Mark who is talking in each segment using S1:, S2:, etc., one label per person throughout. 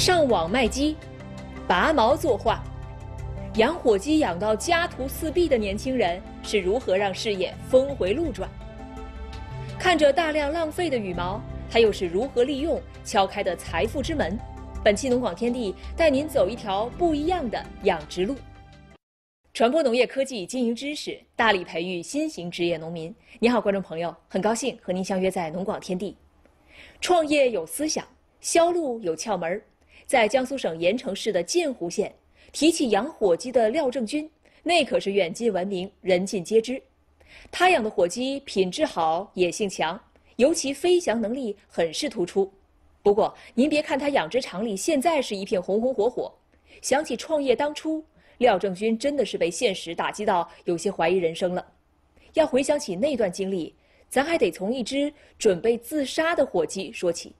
S1: 上网卖鸡，拔毛作画，养火鸡养到家徒四壁的年轻人是如何让事业峰回路转？看着大量浪费的羽毛，它又是如何利用敲开的财富之门？本期农广天地带您走一条不一样的养殖路，传播农业科技经营知识，大力培育新型职业农民。你好，观众朋友，很高兴和您相约在农广天地。创业有思想，销路有窍门。在江苏省盐城市的建湖县，提起养火鸡的廖正军，那可是远近闻名，人尽皆知。他养的火鸡品质好，野性强，尤其飞翔能力很是突出。不过，您别看他养殖场里现在是一片红红火火，想起创业当初，廖正军真的是被现实打击到有些怀疑人生了。要回想起那段经历，咱还得从一只准备自杀的火鸡说起。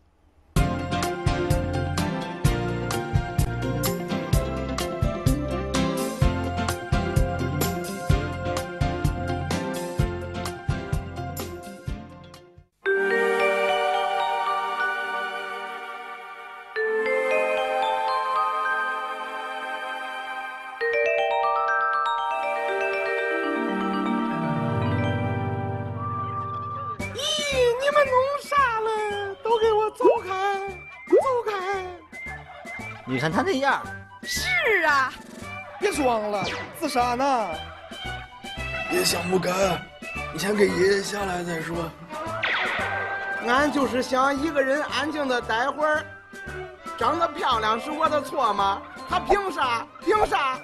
S2: 你看他那样，
S3: 是啊，
S4: 别装了，自杀呢。
S5: 别想不开，你先给爷爷下来再说。
S4: 俺就是想一个人安静的待会儿。长得漂亮是我的错吗？他凭啥？凭啥？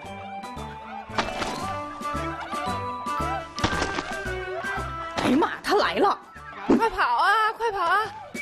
S3: 哎呀妈，他来了！快跑啊！快跑啊！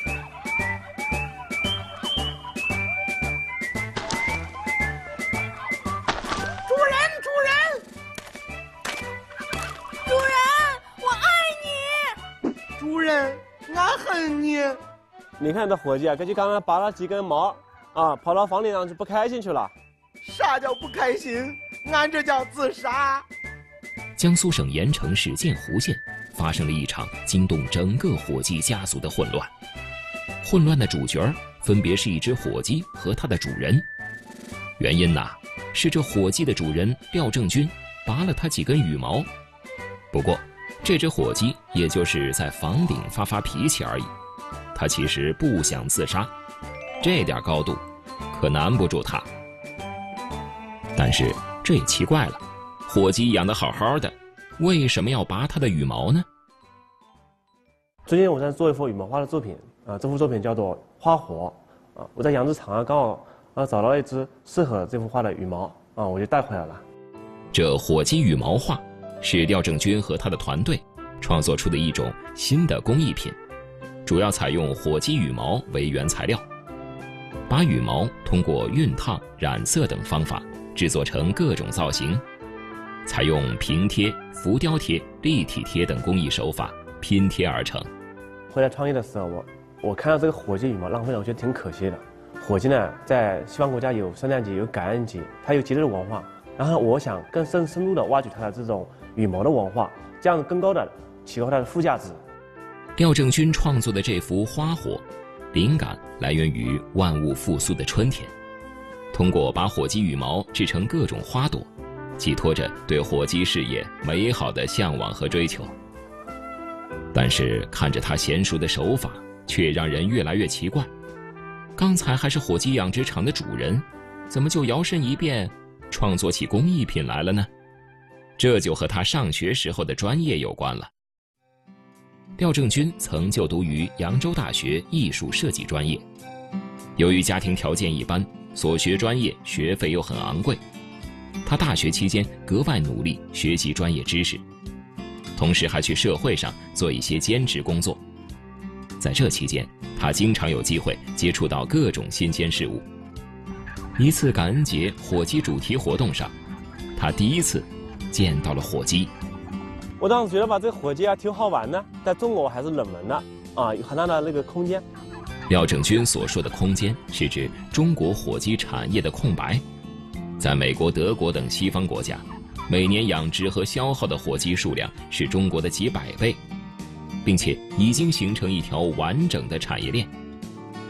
S4: 俺恨你！
S6: 你看这伙计啊，这就刚刚拔了几根毛，跑到房顶上去不开心去了。
S4: 啥叫不开心？俺这叫自杀。
S7: 江苏省盐城市建湖县发生了一场惊动整个火鸡家族的混乱。混乱的主角分别是一只火鸡和它的主人。原因呢，是这火鸡的主人廖正军拔了它几根羽毛。不过，这只火鸡也就是在房顶发发脾气而已，它其实不想自杀，这点高度可难不住它。但是这也奇怪了，火鸡养得好好的，为什么要拔它的羽毛呢？
S6: 最近我在做一幅羽毛画的作品这幅作品叫做《花火》我在养殖场刚好找到一只适合这幅画的羽毛我就带回来了。
S7: 这火鸡羽毛画是廖正军和他的团队创作出的一种新的工艺品，主要采用火鸡羽毛为原材料，把羽毛通过熨烫、染色等方法制作成各种造型，采用平贴、浮雕贴、立体贴等工艺手法拼贴而成。
S6: 回来创业的时候，我看到这个火鸡羽毛浪费了，我觉得挺可惜的。火鸡呢，在西方国家有圣诞节、有感恩节，它有节日文化。然后我想更深入的挖掘它的这种羽毛的文化，这样更高的提高它的附加值。
S7: 廖正军创作的这幅花火，灵感来源于万物复苏的春天，通过把火鸡羽毛制成各种花朵，寄托着对火鸡事业美好的向往和追求。但是看着他娴熟的手法，却让人越来越奇怪。刚才还是火鸡养殖场的主人，怎么就摇身一变创作起工艺品来了呢？这就和他上学时候的专业有关了。廖正军曾就读于扬州大学艺术设计专业，由于家庭条件一般，所学专业学费又很昂贵，他大学期间格外努力学习专业知识，同时还去社会上做一些兼职工作。在这期间，他经常有机会接触到各种新鲜事物。一次感恩节火鸡主题活动上，他第一次见到了火鸡。
S6: 我当时觉得吧，这个火鸡挺好玩的，在中国还是冷门的有很大的那个空间。
S7: 廖正军所说的空间是指中国火鸡产业的空白。在美国、德国等西方国家，每年养殖和消耗的火鸡数量是中国的几百倍，并且已经形成一条完整的产业链。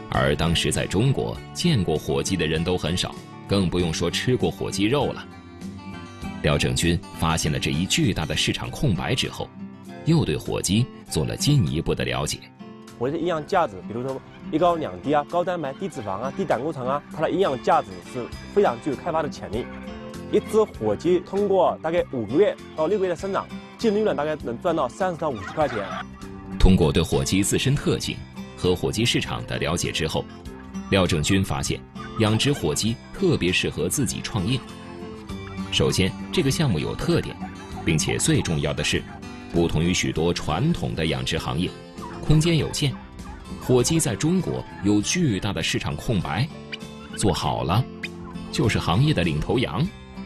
S7: 而当时在中国见过火鸡的人都很少，更不用说吃过火鸡肉了。廖正军发现了这一巨大的市场空白之后，又对火鸡做了进一步的了解。
S6: 火鸡的营养价值，比如说一高两低啊，高蛋白、低脂肪啊、低胆固醇啊，它的营养价值是非常具有开发的潜力。一只火鸡通过大概5个月到6个月的生长，净利润大概能赚到30到50块钱。
S7: 通过对火鸡自身特性和火鸡市场的了解之后，廖正军发现养殖火鸡特别适合自己创业。首先，这个项目有特点，并且最重要的是，不同于许多传统的养殖行业，空间有限，火鸡在中国有巨大的市场空白，做好了就是行业的领头羊。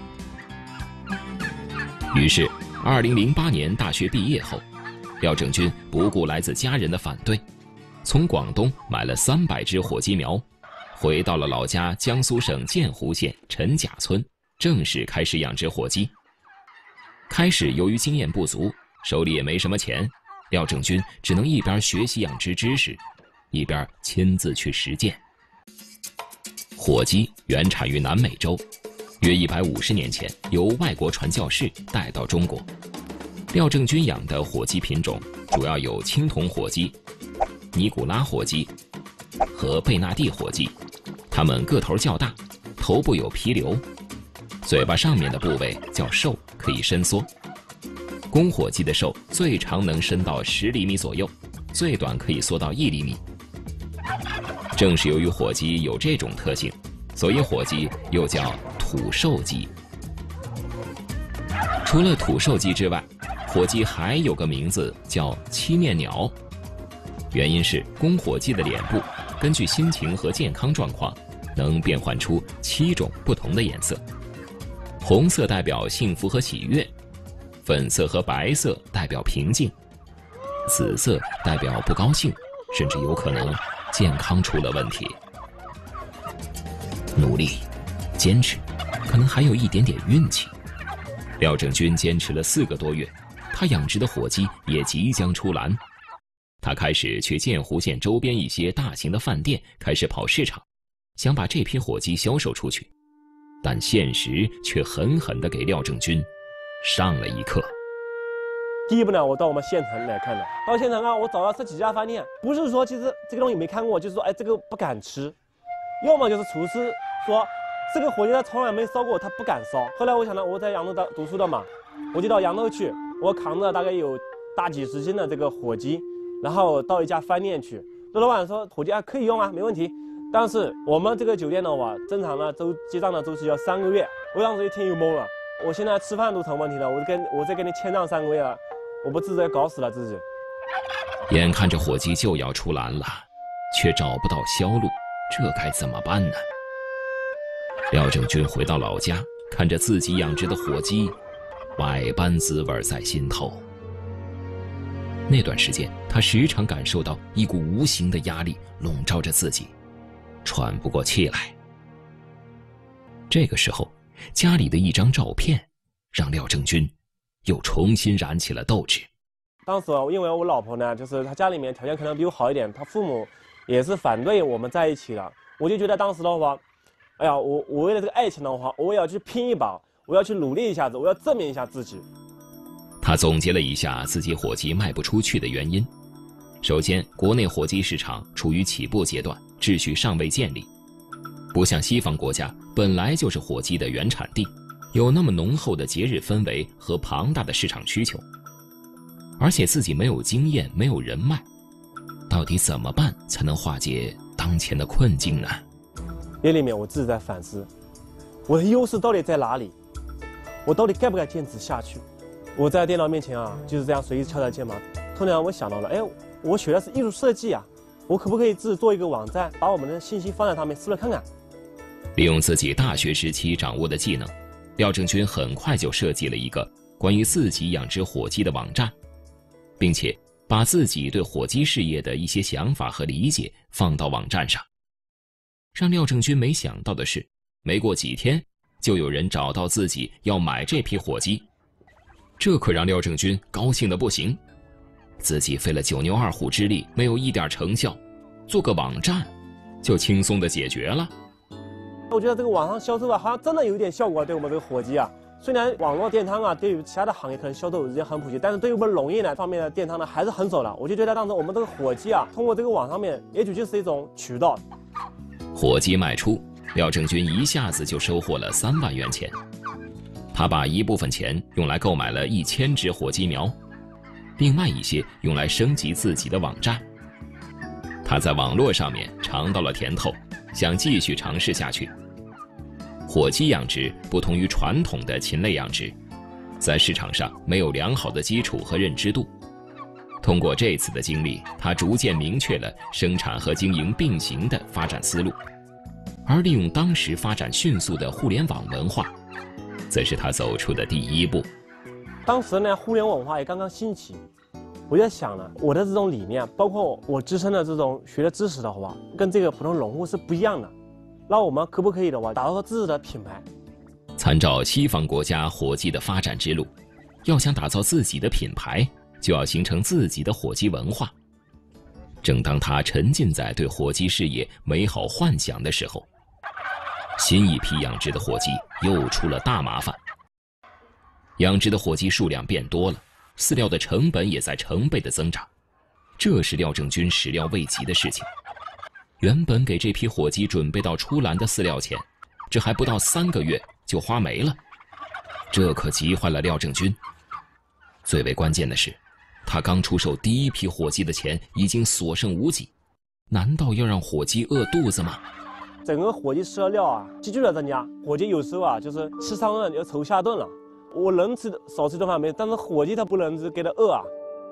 S7: 于是2008年大学毕业后，廖正军不顾来自家人的反对，从广东买了300只火鸡苗，回到了老家江苏省建湖县陈甲村，正式开始养殖火鸡。开始由于经验不足，手里也没什么钱，廖正军只能一边学习养殖知识，一边亲自去实践。火鸡原产于南美洲，约150年前由外国传教士带到中国。廖正军养的火鸡品种主要有青铜火鸡、尼古拉火鸡和贝纳蒂火鸡，它们个头较大，头部有皮瘤，嘴巴上面的部位较瘦，可以伸缩。公火鸡的瘦最长能伸到10厘米左右，最短可以缩到1厘米。正是由于火鸡有这种特性，所以火鸡又叫土瘦鸡。除了土瘦鸡之外，火鸡还有个名字叫七面鸟，原因是公火鸡的脸部根据心情和健康状况能变换出7种不同的颜色，红色代表幸福和喜悦，粉色和白色代表平静，紫色代表不高兴，甚至有可能健康出了问题。努力，坚持，可能还有一点点运气。廖正军坚持了4个多月，他养殖的火鸡也即将出栏。他开始去建湖县周边一些大型的饭店开始跑市场，想把这批火鸡销售出去。但现实却狠狠地给廖正军上了一课。
S6: 第一步呢，我到我们县城来看的。到县城啊，我找到这几家饭店，不是说其实这个东西没看过，就是说这个不敢吃，要么就是厨师说这个火鸡他从来没烧过，他不敢烧。后来我想到我在扬州读书的嘛，我就到扬州去，我扛着大概有大几十斤的这个火鸡，然后到一家饭店去。那老板说火鸡可以用啊，没问题。但是我们这个酒店的话，正常的结账的周期要3个月。我当时一听又懵了，我现在吃饭都成问题了，我再给你签账3个月了，我不自己搞死了自己。
S7: 眼看着火鸡就要出栏了，却找不到销路，这该怎么办呢？廖正军回到老家，看着自己养殖的火鸡，百般滋味在心头。那段时间，他时常感受到一股无形的压力笼罩着自己，喘不过气来。这个时候，家里的一张照片让廖正军又重新燃起了斗志。
S6: 当时因为我老婆呢，就是她家里面条件可能比我好一点，她父母也是反对我们在一起的。我就觉得当时的话，哎呀，我为了这个爱情的话，我也要去拼一把，我要去努力一下子，我要证明一下自己。
S7: 他总结了一下自己火鸡卖不出去的原因。首先，国内火鸡市场处于起步阶段，秩序尚未建立，不像西方国家本来就是火鸡的原产地，有那么浓厚的节日氛围和庞大的市场需求。而且自己没有经验，没有人脉，到底怎么办才能化解当前的困境呢？
S6: 夜里面我自己在反思，我的优势到底在哪里？我到底该不该坚持下去？我在电脑面前啊，就是这样随意敲着键盘。突然我想到了，我学的是艺术设计啊，我可不可以自己做一个网站，把我们的信息放在上面，试着看看？
S7: 利用自己大学时期掌握的技能，廖正军很快就设计了一个关于自己养殖火鸡的网站，并且把自己对火鸡事业的一些想法和理解放到网站上。让廖正军没想到的是，没过几天就有人找到自己要买这批火鸡，这可让廖正军高兴得不行。自己费了9牛2虎之力，没有一点成效，做个网站就轻松的解决了。
S6: 我觉得这个网上销售啊，好像真的有一点效果，对我们这个火鸡啊。虽然网络电商啊，对于其他的行业可能销售已经很普及，但是对于我们农业呢方面的电商呢，还是很少的。我就觉得当时我们这个火鸡啊，通过这个网上面，也许就是一种渠道。
S7: 火鸡卖出，廖正军一下子就收获了3万元钱。他把一部分钱用来购买了1000只火鸡苗，另外一些用来升级自己的网站。他在网络上面尝到了甜头，想继续尝试下去。火鸡养殖不同于传统的禽类养殖，在市场上没有良好的基础和认知度。通过这次的经历，他逐渐明确了生产和经营并行的发展思路，而利用当时发展迅速的互联网文化，则是他走出的第一步。
S6: 当时呢，互联网文化也刚刚兴起，我在想呢，我的这种理念，包括我自身的这种学的知识的话，跟这个普通农户是不一样的。那我们可不可以的话，打造自己的品牌？
S7: 参照西方国家火鸡的发展之路，要想打造自己的品牌，就要形成自己的火鸡文化。正当他沉浸在对火鸡事业美好幻想的时候，新一批养殖的火鸡又出了大麻烦。养殖的火鸡数量变多了，饲料的成本也在成倍的增长，这是廖正军始料未及的事情。原本给这批火鸡准备到出栏的饲料钱，这还不到3个月就花没了，这可急坏了廖正军。最为关键的是，他刚出售第一批火鸡的钱已经所剩无几，难道要让火鸡饿肚子吗？
S6: 整个火鸡吃的料啊，急剧的增加。火鸡有时候啊，就是吃上顿要愁下顿了。我能吃少吃顿饭没，但是火鸡它不能给它饿啊。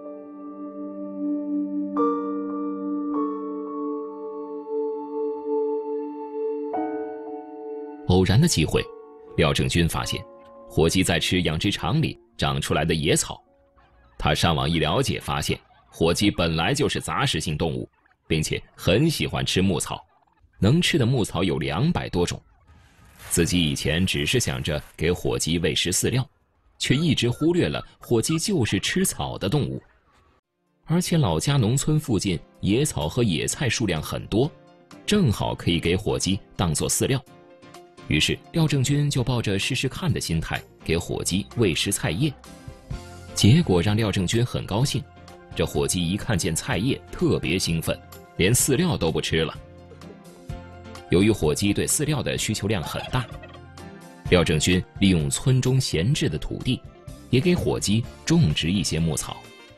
S7: 偶然的机会，廖正军发现火鸡在吃养殖场里长出来的野草。他上网一了解，发现火鸡本来就是杂食性动物，并且很喜欢吃牧草，能吃的牧草有200多种。自己以前只是想着给火鸡喂食饲料，却一直忽略了火鸡就是吃草的动物。而且老家农村附近野草和野菜数量很多，正好可以给火鸡当作饲料。于是廖正军就抱着试试看的心态给火鸡喂食菜叶，结果让廖正军很高兴。这火鸡一看见菜叶特别兴奋，连饲料都不吃了。由于火鸡对饲料的需求量很大，廖正军利用村中闲置的土地，也给火鸡种植一些牧草。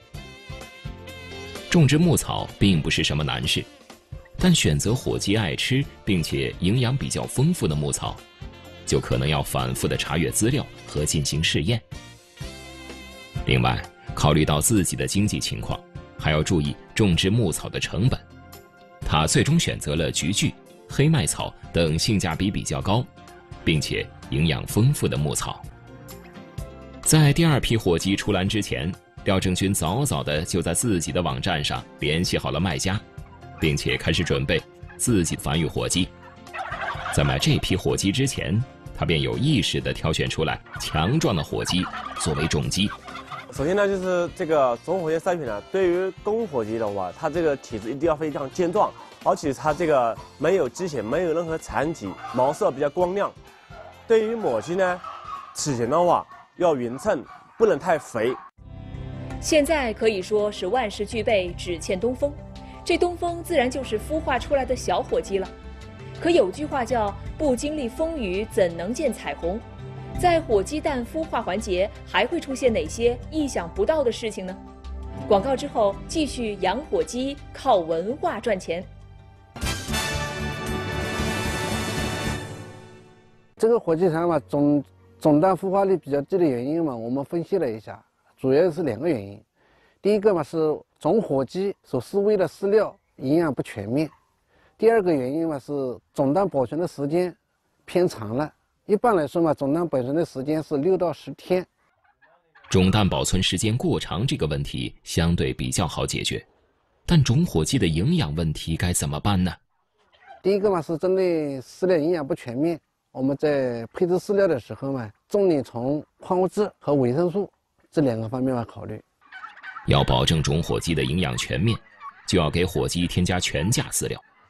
S7: 种植牧草并不是什么难事，但选择火鸡爱吃并且营养比较丰富的牧草，就可能要反复的查阅资料和进行试验。另外，考虑到自己的经济情况，还要注意种植牧草的成本。他最终选择了菊苣、黑麦草等性价比比较高，并且营养丰富的牧草。在第2批火鸡出栏之前，廖正军早早的就在自己的网站上联系好了卖家，并且开始准备自己繁育火鸡。在买这批火鸡之前，他便有意识地挑选出来强壮的火鸡作为种鸡。
S6: 首先呢，就是这个种火鸡筛选呢，对于公火鸡的话，它这个体质一定要非常健壮，而且它这个没有鸡血，没有任何残疾，毛色比较光亮。对于母鸡呢，体型的话要匀称，不能太肥。
S1: 现在可以说是万事俱备，只欠东风。这东风自然就是孵化出来的小火鸡了。可有句话叫“不经历风雨，怎能见彩虹”。在火鸡蛋孵化环节，还会出现哪些意想不到的事情呢？广告之后，继续养火鸡靠文化赚钱。
S8: 这个火鸡场嘛，总蛋孵化率比较低的原因嘛，我们分析了一下，主要是2个原因。第一个嘛是种火鸡所饲喂的饲料营养不全面，第2个原因嘛是种蛋保存的时间偏长了。一般来说嘛，种蛋保存的时间是6到10天。
S7: 种蛋保存时间过长这个问题相对比较好解决，但种火鸡的营养问题该怎么办呢？
S8: 第一个嘛是针对饲料营养不全面，我们在配置饲料的时候嘛，重点从矿物质和维生素这2个方面来考虑。
S7: 要保证种火鸡的营养全面，就要给火鸡添加全价饲料。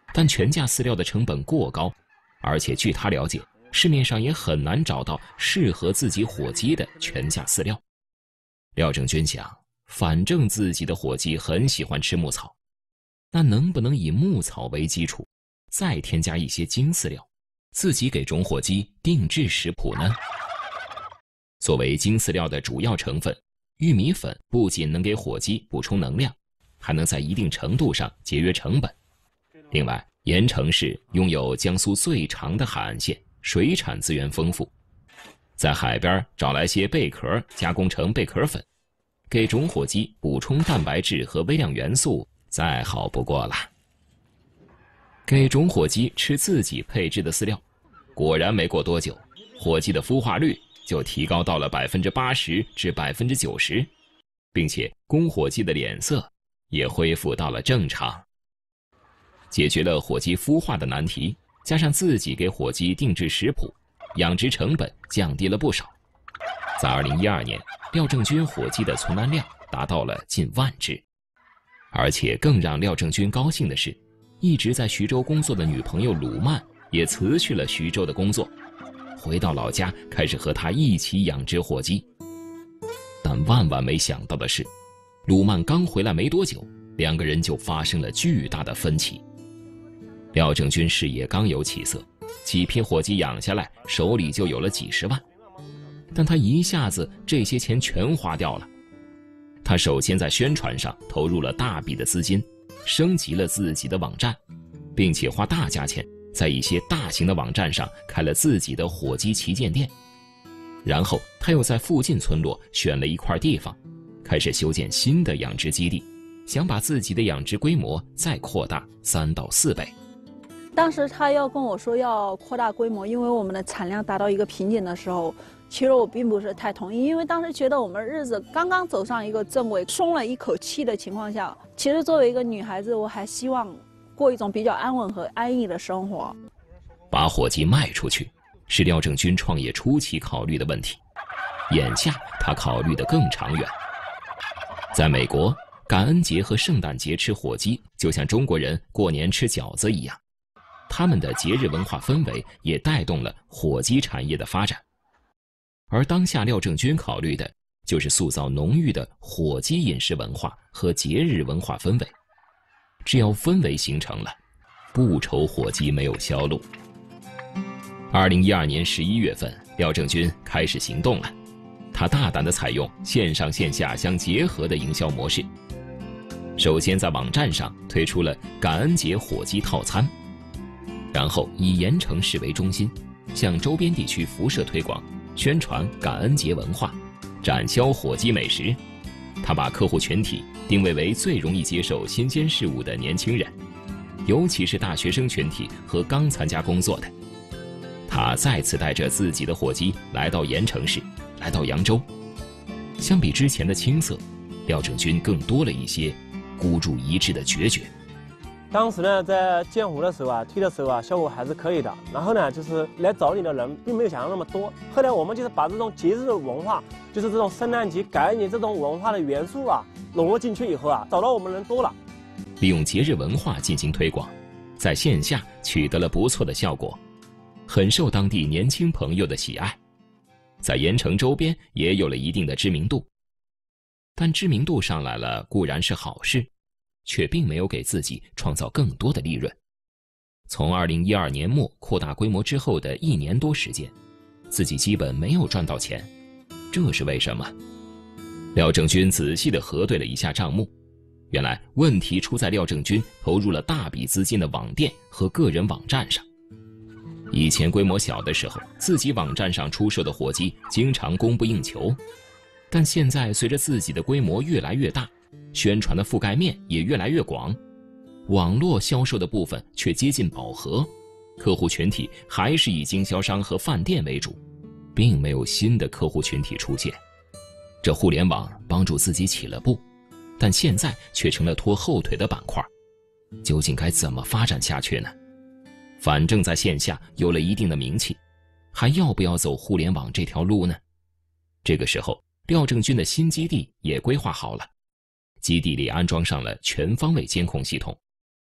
S7: 但全价饲料的成本过高，而且据他了解，市面上也很难找到适合自己火鸡的全价饲料。廖正军想，反正自己的火鸡很喜欢吃牧草，那能不能以牧草为基础，再添加一些精饲料，自己给种火鸡定制食谱呢？作为精饲料的主要成分，玉米粉不仅能给火鸡补充能量，还能在一定程度上节约成本。另外，盐城市拥有江苏最长的海岸线，水产资源丰富，在海边找来些贝壳加工成贝壳粉，给种火鸡补充蛋白质和微量元素，再好不过了。给种火鸡吃自己配制的饲料，果然没过多久，火鸡的孵化率就提高到了80%至90%，并且公火鸡的脸色也恢复到了正常。解决了火鸡孵化的难题，加上自己给火鸡定制食谱，养殖成本降低了不少。在2012年，廖正军火鸡的存栏量达到了近10000只。而且更让廖正军高兴的是，一直在徐州工作的女朋友鲁曼也辞去了徐州的工作，回到老家开始和他一起养殖火鸡。但万万没想到的是，鲁曼刚回来没多久，两个人就发生了巨大的分歧。廖正军事业刚有起色，几批火鸡养下来，手里就有了几十万，但他一下子这些钱全花掉了。他首先在宣传上投入了大笔的资金，升级了自己的网站，并且花大价钱在一些大型的网站上开了自己的火鸡旗舰店。然后他又在附近村落选了一块地方，开始修建新的养殖基地，想把自己的养殖规模再扩大3到4倍。
S3: 当时他要跟我说要扩大规模，因为我们的产量达到一个瓶颈的时候，其实我并不是太同意，因为当时觉得我们日子刚刚走上一个正轨，松了一口气的情况下，其实作为一个女孩子，我还希望过一种比较安稳和安逸的生活。
S7: 把火鸡卖出去是廖正军创业初期考虑的问题，眼下他考虑得更长远。在美国，感恩节和圣诞节吃火鸡就像中国人过年吃饺子一样，他们的节日文化氛围也带动了火鸡产业的发展。而当下廖正军考虑的就是塑造浓郁的火鸡饮食文化和节日文化氛围。只要氛围形成了，不愁火鸡没有销路。2012年11月份，廖正军开始行动了。他大胆地采用线上线下相结合的营销模式。首先在网站上推出了感恩节火鸡套餐，然后以盐城市为中心，向周边地区辐射推广，宣传感恩节文化，展销火鸡美食。他把客户群体定位为最容易接受新鲜事物的年轻人，尤其是大学生群体和刚参加工作的。他再次带着自己的火鸡来到盐城市，来到扬州。相比之前的青涩，廖正军更多了一些孤注一掷的决绝。
S6: 当时呢，在建湖的时候啊，推的时候啊，效果还是可以的。然后呢，就是来找你的人并没有想象那么多。后来我们就是把这种节日的文化，就是这种圣诞节、感恩节这种文化的元素啊，融入进去以后啊，找到我们人多了。
S7: 利用节日文化进行推广，在线下取得了不错的效果，很受当地年轻朋友的喜爱，在盐城周边也有了一定的知名度。但知名度上来了固然是好事，却并没有给自己创造更多的利润。从2012年末扩大规模之后的1年多时间，自己基本没有赚到钱，这是为什么？廖正军仔细地核对了一下账目，原来问题出在廖正军投入了大笔资金的网店和个人网站上。以前规模小的时候，自己网站上出售的火鸡经常供不应求，但现在随着自己的规模越来越大，宣传的覆盖面也越来越广，网络销售的部分却接近饱和，客户群体还是以经销商和饭店为主，并没有新的客户群体出现。这互联网帮助自己起了步，但现在却成了拖后腿的板块，究竟该怎么发展下去呢？反正在线下有了一定的名气，还要不要走互联网这条路呢？这个时候，廖正军的新基地也规划好了，基地里安装上了全方位监控系统，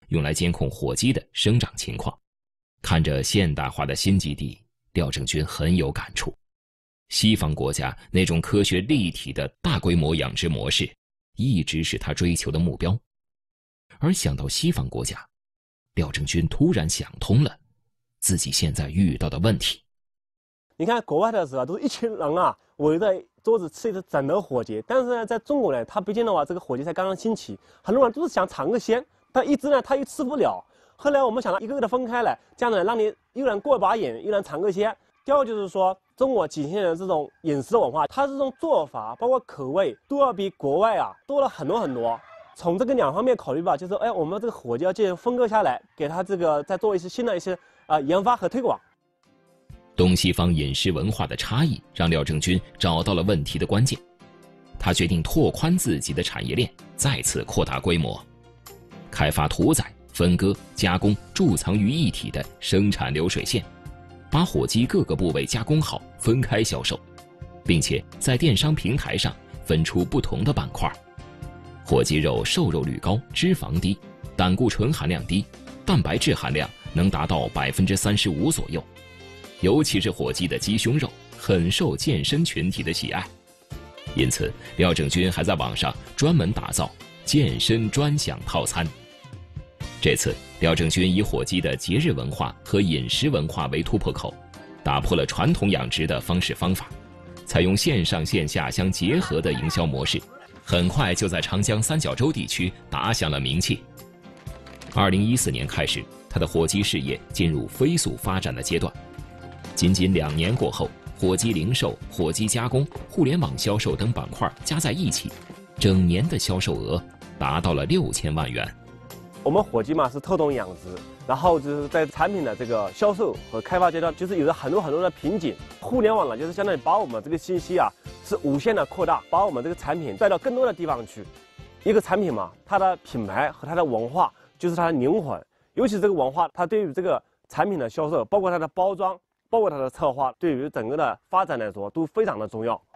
S7: 用来监控火鸡的生长情况。看着现代化的新基地，廖正军很有感触。西方国家那种科学立体的大规模养殖模式，一直是他追求的目标。而想到西方国家，廖正军突然想通了自己现在遇到的问题。
S6: 你看国外的时候都是一群人啊围着桌子吃一只整的火鸡，但是呢，在中国呢，他毕竟的话，这个火鸡才刚刚兴起，很多人都是想尝个鲜，但一只呢，他又吃不了。后来我们想到一个个的分开来，这样呢，让你又能过一把瘾，又能尝个鲜。第二就是说，中国几千年的这种饮食文化，它这种做法包括口味都要比国外啊多了很多很多。从这个两方面考虑吧，就是我们这个火鸡要进行分割下来，给它这个再做一些新的一些研发和推广。
S7: 东西方饮食文化的差异让廖正军找到了问题的关键，他决定拓宽自己的产业链，再次扩大规模，开发屠宰、分割、加工、贮藏于一体的生产流水线，把火鸡各个部位加工好，分开销售，并且在电商平台上分出不同的板块。火鸡肉瘦肉率高，脂肪低，胆固醇含量低，蛋白质含量能达到35%左右。尤其是火鸡的鸡胸肉很受健身群体的喜爱，因此廖正军还在网上专门打造健身专享套餐。这次廖正军以火鸡的节日文化和饮食文化为突破口，打破了传统养殖的方式方法，采用线上线下相结合的营销模式，很快就在长江三角洲地区打响了名气。2014年开始，他的火鸡事业进入飞速发展的阶段。仅仅2年过后，火鸡零售、火鸡加工、互联网销售等板块加在一起，整年的销售额达到了6000万元。
S6: 我们火鸡嘛是特种养殖，然后就是在产品的这个销售和开发阶段，就是有着很多的瓶颈。互联网呢，就是相当于把我们这个信息啊是无限的扩大，把我们这个产品带到更多的地方去。一个产品嘛，它的品牌和它的文化就是它的灵魂，尤其这个文化，它对于这个产品的销售，包括它的包装，包括它的策划，对于整个的发展来说都非常的重要。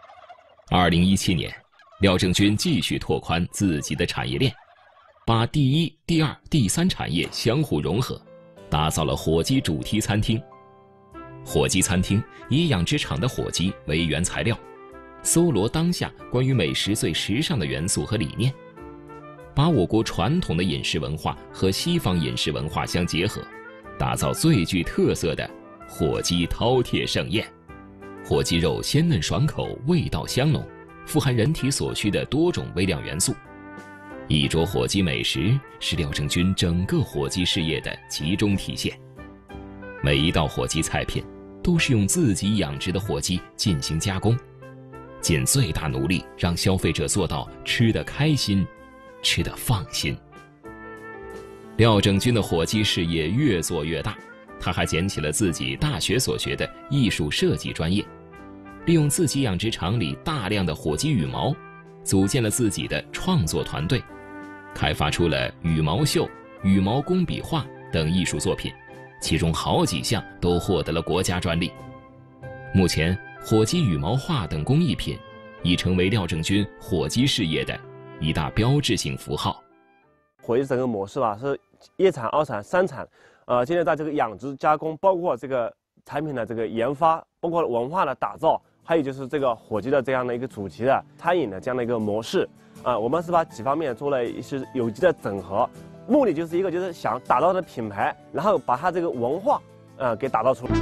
S7: 2017年，廖正军继续拓宽自己的产业链，把第一、第二、第三产业相互融合，打造了火鸡主题餐厅。火鸡餐厅以养殖场的火鸡为原材料，搜罗当下关于美食最时尚的元素和理念，把我国传统的饮食文化和西方饮食文化相结合，打造最具特色的火鸡饕餮盛宴。火鸡肉鲜嫩爽口，味道香浓，富含人体所需的多种微量元素。一桌火鸡美食是廖正军整个火鸡事业的集中体现。每一道火鸡菜品都是用自己养殖的火鸡进行加工，尽最大努力让消费者做到吃得开心，吃得放心。廖正军的火鸡事业越做越大，他还捡起了自己大学所学的艺术设计专业，利用自己养殖场里大量的火鸡羽毛，组建了自己的创作团队，开发出了羽毛绣、羽毛工笔画等艺术作品，其中好几项都获得了国家专利。目前，火鸡羽毛画等工艺品已成为廖正军火鸡事业的一大标志性符号。
S6: 火鸡整个模式吧是1产、2产、3产，现在在这个养殖、加工，包括这个产品的这个研发，包括文化的打造，还有就是这个火鸡的这样的一个主题的餐饮的这样的一个模式，我们是把几方面做了一些有机的整合，目的就是一个就是想打造它的品牌，然后把它这个文化给打造出来。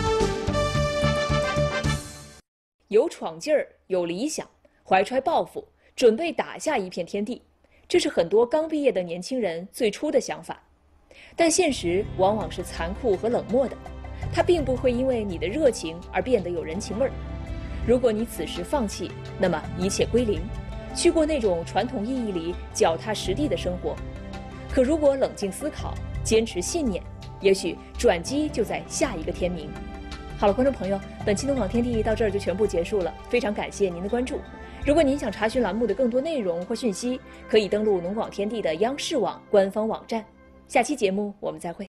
S1: 有闯劲儿，有理想，怀揣抱负，准备打下一片天地，这是很多刚毕业的年轻人最初的想法。但现实往往是残酷和冷漠的，它并不会因为你的热情而变得有人情味儿。如果你此时放弃，那么一切归零，去过那种传统意义里脚踏实地的生活。可如果冷静思考，坚持信念，也许转机就在下一个天明。好了，观众朋友，本期农广天地到这儿就全部结束了，非常感谢您的关注。如果您想查询栏目的更多内容或讯息，可以登录农广天地的央视网官方网站。下期节目我们再会。